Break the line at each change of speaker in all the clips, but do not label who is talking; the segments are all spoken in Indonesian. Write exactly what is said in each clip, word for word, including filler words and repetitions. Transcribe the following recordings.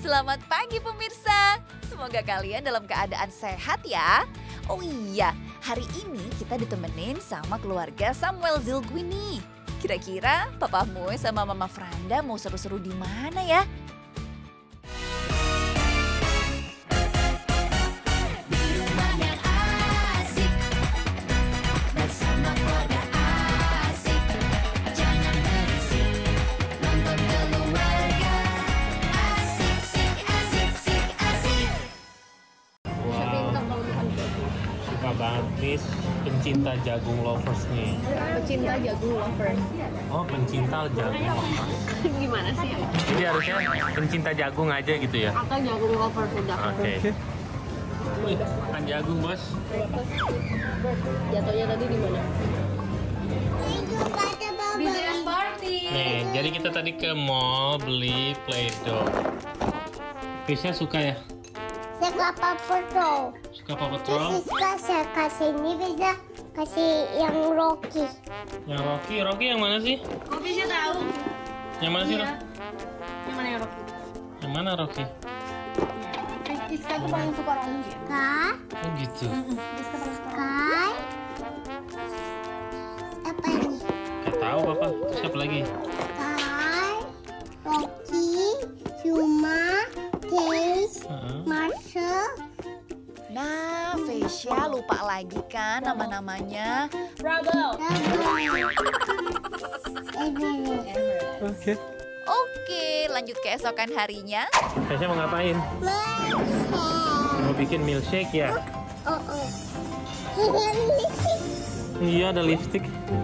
Selamat pagi pemirsa. Semoga kalian dalam keadaan sehat ya. Oh iya, hari ini kita ditemenin sama keluarga Samuel Zilguini. Kira-kira Papa Moe sama Mama Franda mau seru-seru di mana ya?
Banget pencinta jagung lovers nih.
Pecinta jagung lovers.
Oh, pencinta jagung lovers.
Gimana sih?
Jadi harusnya pencinta jagung aja gitu ya?
Atau jagung lovers udah.
Oke. Okay. Wih, makan jagung bos.
Jatuhnya tadi di mana?
Di dance party.
Nih, jadi kita tadi ke mall beli Play-Doh. Fisya suka ya?
Suka Paw Patrol.
Suka Paw Patrol?
Suka saya kasih ini bisa kasih yang Rocky.
Yang Rocky, Rocky yang mana sih?
Kok bisa tahu?
Yang mana sih?
Iya. Yang mana yang Rocky?
Yang mana Rocky?
Iska tuh paling suka Rocky.
Kak,
Oh gitu.
Iska paling suka.
Kak. Apa ini?
Gak tahu papa. Siapa lagi?
Kak, Rocky, Cuma, Case,
Uh-huh.
Marshall.
Nah, Fesya lupa lagi kan nama-namanya.
Bravo.
Oke.
Oke, lanjut keesokan harinya.
Fisya mau ngapain? Mau bikin milkshake ya?
Oh, oh. Ini lipstick.
Iya, ada lipstick.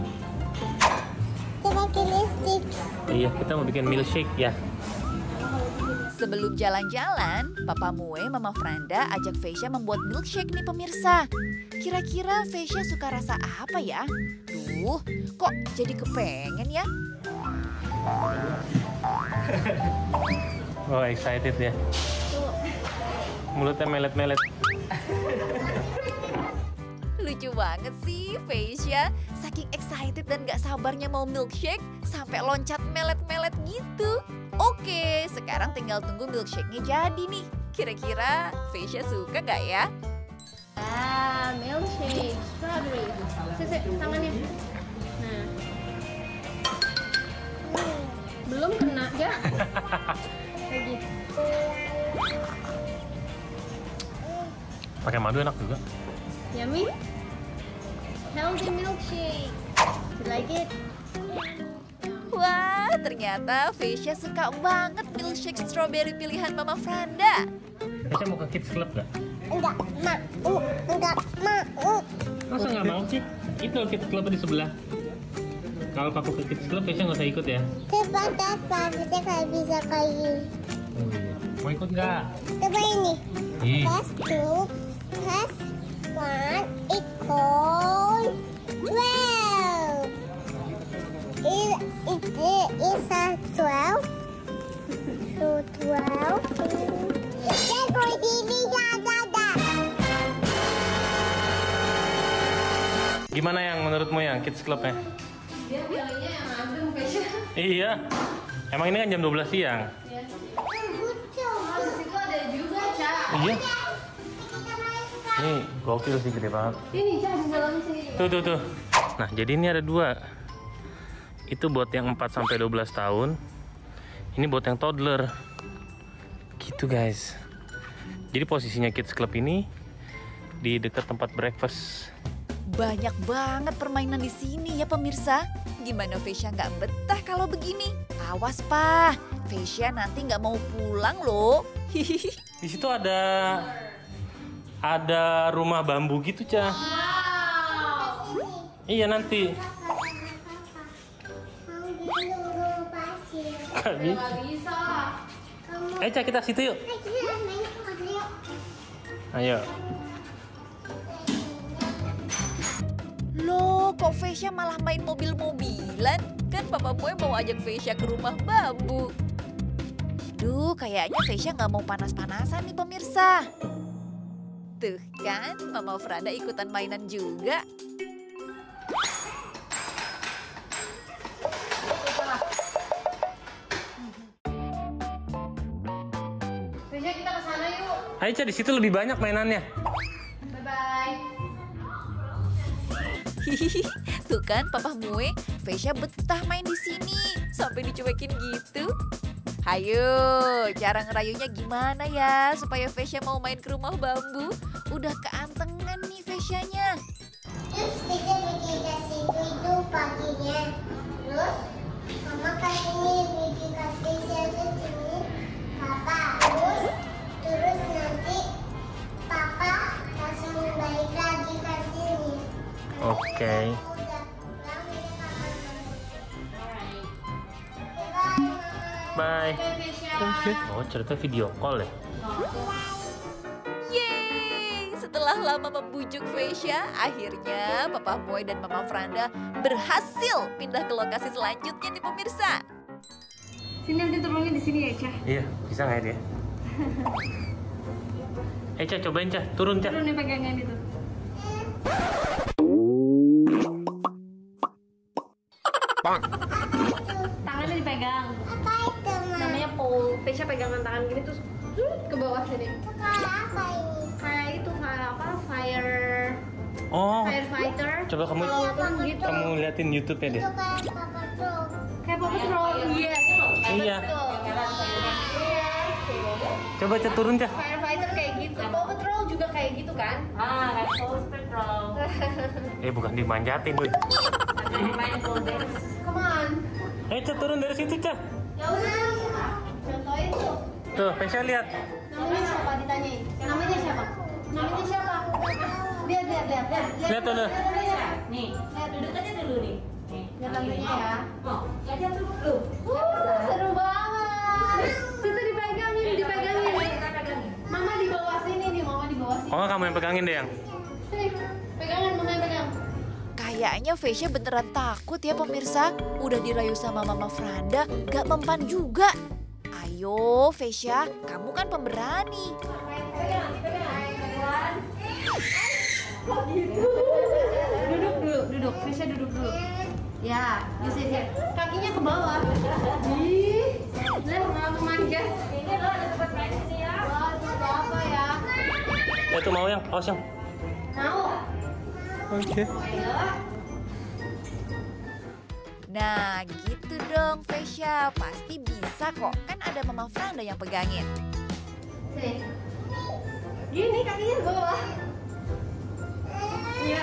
Kita pakai lipstick.
Iya, kita mau bikin milkshake ya.
Sebelum jalan-jalan, Papa Moe, Mama Franda ajak Fesya membuat milkshake nih pemirsa. Kira-kira Fesya suka rasa apa ya? Duh, kok jadi kepengen ya?
Oh, excited ya. Mulutnya melet-melet.
Lucu banget sih Fesya. Saking excited dan gak sabarnya mau milkshake sampai loncat melet-melet gitu. Oke, sekarang tinggal tunggu milkshake-nya jadi nih. Kira-kira Fesya suka gak ya?
Ah, milkshake, strawberry. Sisi, tangannya. Nah. Belum kena ya? Lagi.
Pakai madu enak juga.
Yummy. Healthy milkshake. You like it?
Wah, ternyata Fesya suka banget milkshake strawberry pilihan Mama Franda.
Fisya mau ke Kids Club gak?
Enggak mau, enggak mau.
Masa nggak mau sih? Itu Kids Club di sebelah. Kalau pakai ke Kids Club, Fisya nggak usah ikut ya?
Cepat-cepat, kita nggak bisa kayak gini.
Oh, iya. Mau ikut nggak?
Coba ini.
Ih,
Test two, test one, equal twelve. It, it, it is a twelve. So twelve. Jago sini ada.
gimana yang menurutmu yang Kids Club-nya?
Dia bilangnya yang adem Fesya.
Iya. Emang ini kan jam dua belas siang.
Iya. Di situ ada juga, Cak.
Iya. Ini gokil sih, gede banget.
Ini, Cak, di dalam sini.
Tuh, tuh, tuh. Nah, jadi ini ada dua. Itu buat yang empat sampai dua belas tahun. Ini buat yang toddler. Gitu, guys. Jadi posisinya Kids Club ini di dekat tempat breakfast.
Banyak banget permainan di sini ya pemirsa. Gimana Fesya nggak betah kalau begini? Awas Pak, Fesya nanti nggak mau pulang loh.
Di situ ada ada rumah bambu gitu, Cah. Iya, nanti. Gak bisa. Ayo, Cah, kita situ yuk. Ayo.
Loh, kok Fesya malah main mobil-mobilan? Kan Papa Moe mau ajak Fesya ke rumah bambu. Duh, kayaknya Fesya nggak mau panas-panasan nih pemirsa. Tuh kan, Mama Franda ikutan mainan juga.
Bisa kita ke sana yuk.
Ayo Ca, di situ lebih banyak mainannya.
Bye bye.
Hihihi, tuh kan Papa Mue, Vesya betah main di sini sampai dicuekin gitu. Hayo, cara ngerayunya gimana ya supaya Vesya mau main ke rumah bambu? Udah keantengan nih Vesyanya.
Terus kita bikin kasih itu paginya. Terus mama kasih ini bikin kasih satu sini. Papa. Terus terus nanti papa langsung balik lagi ke sini.
Oke.
Udah pulang ini papa.
Bye.
Bye Vesya.
Oh, cerita video call ya?
Yeay, setelah lama membujuk Vesya, akhirnya Papa Boy dan Mama Franda berhasil pindah ke lokasi selanjutnya nih pemirsa.
Sini nanti turunnya di sini ya, Cah.
Iya, bisa nggak ya dia? Eh Ca, cobain Ca, turun Ca.
Turun nih pegangan itu. Tangannya dipegang.
Apa itu, Ma?
Namanya pole. Vesya pegangan tangan gini terus zut, ke bawah sini.
Sekolah apa ini?
Kayak itu kayak apa? Fire
Oh,
firefighter.
coba kamu
Kalau turun gitu.
kamu liatin YouTube-nya deh.
Itu kayak Papa Pro.
Kayak Paw Patrol. Yes.
Iya.
Betul.
Coba Ca, turun Ca.
Firefighter kayak gitu. Paw Patrol juga kayak gitu kan?
Ah, kayak Paw Patrol.
Eh, bukan dimanjatin, Bun.
Main pole dance.
Come on.
Eh Ca, turun dari situ Ca.
Ya udah. Contohin tuh.
Tuh, Vesya lihat.
Namanya siapa ditanyain? Namanya siapa? Namanya siapa? Lihat, lihat, lihat, lihat.
Lihat tuh, lihat.
Nih, saya duduk aja dulu nih. Nih,
Lihat lampunya ya.
Oh, aja dulu dulu.
Uh, seru banget. Situ dipegangin, dipegangin. Mama di bawah sini nih, mama di bawah sini.
Oh, nggak kamu yang pegangin deh yang.
Sini, pegangan, mama yang pegang.
Kayaknya Vesya beneran takut ya pemirsa. Udah dirayu sama Mama Franda, gak mempan juga. Ayo Vesya, kamu kan pemberani.
Duduk dulu, duduk. Bisa duduk dulu. Ya, bisa lihat. Kakinya ke bawah. Ih, lihat mau manja.
Ini loh ada tempat main sini ya.
Wah, itu apa ya?
Ya tuh mau yang, awas yang.
Mau?
Oke.
Ayo.
Nah gitu dong Vesya, pasti bisa kok. Kan ada Mama Franda yang pegangin.
Sini. Gini kakinya ke bawah. Iya.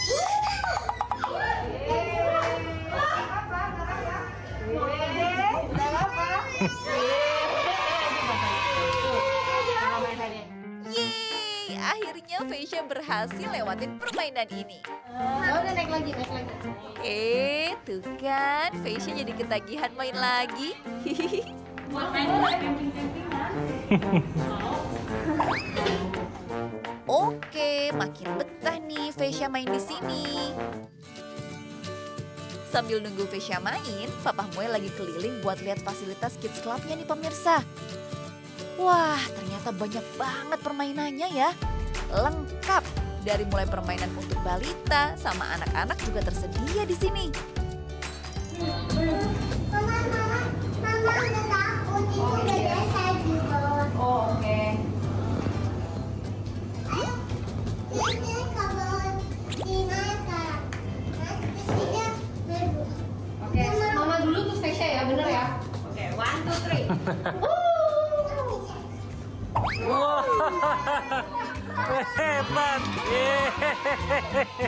Yeay, akhirnya Vesya berhasil lewatin permainan ini.
Oh, udah naik lagi, naik lagi.
Eh, tuh kan, Vesya jadi ketagihan main lagi. Hihihi.
Buat main camping-campingan.
Oke, makin betah nih Vesya main di sini. Sambil nunggu Vesya main, Papa Mue lagi keliling buat lihat fasilitas Kids Club-nya nih pemirsa. Wah, ternyata banyak banget permainannya ya. Lengkap. Dari mulai permainan untuk balita sama anak-anak juga tersedia di sini.
Mama, mama, mama udah takut itu udah biasa di bawah.
Oh, oke.
Ayo, ini ke bawah di mana sekarang? Nah, terus kita berburu.
Oke, mama dulu terus Vesya ya, bener ya?
Oke, one, two, three.
Wah, hebat. Yeay.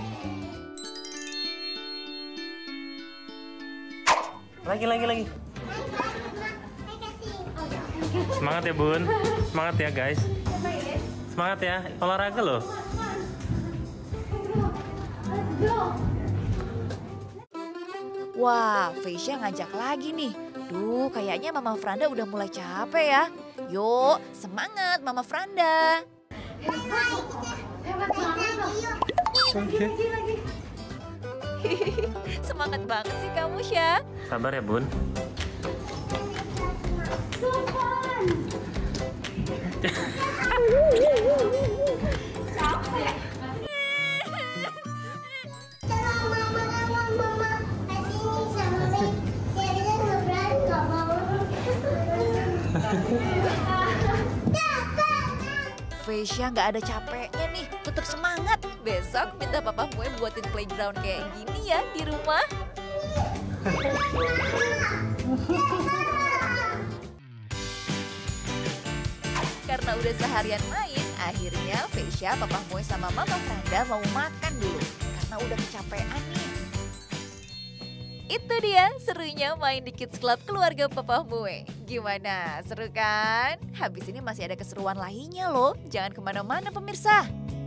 Lagi, lagi, lagi. Semangat ya Bun, semangat ya guys. Semangat ya, olahraga loh.
Wah, Vesya ngajak lagi nih. Duh, kayaknya Mama Franda udah mulai capek ya. Yuk, semangat Mama Franda.
Hebat banget loh.
Oke.
Semangat banget sih kamu, Syah.
Sabar ya Bun.
So fun.
Tolong mama, tolong mama. Kasih ini sama Mei. Saya ngeberat nggak mau. Dah.
Vesya nggak ada capeknya nih, tetap semangat. Besok minta Papa Mue buatin playground kayak gini ya di rumah. Karena udah seharian main, akhirnya Vesya, Papa Mue sama Mama Franda mau makan dulu. Karena udah kecapean nih. Itu dia serunya main di Kids Club keluarga Papa Mue. Gimana, seru kan? Habis ini masih ada keseruan lainnya loh. Jangan kemana-mana pemirsa.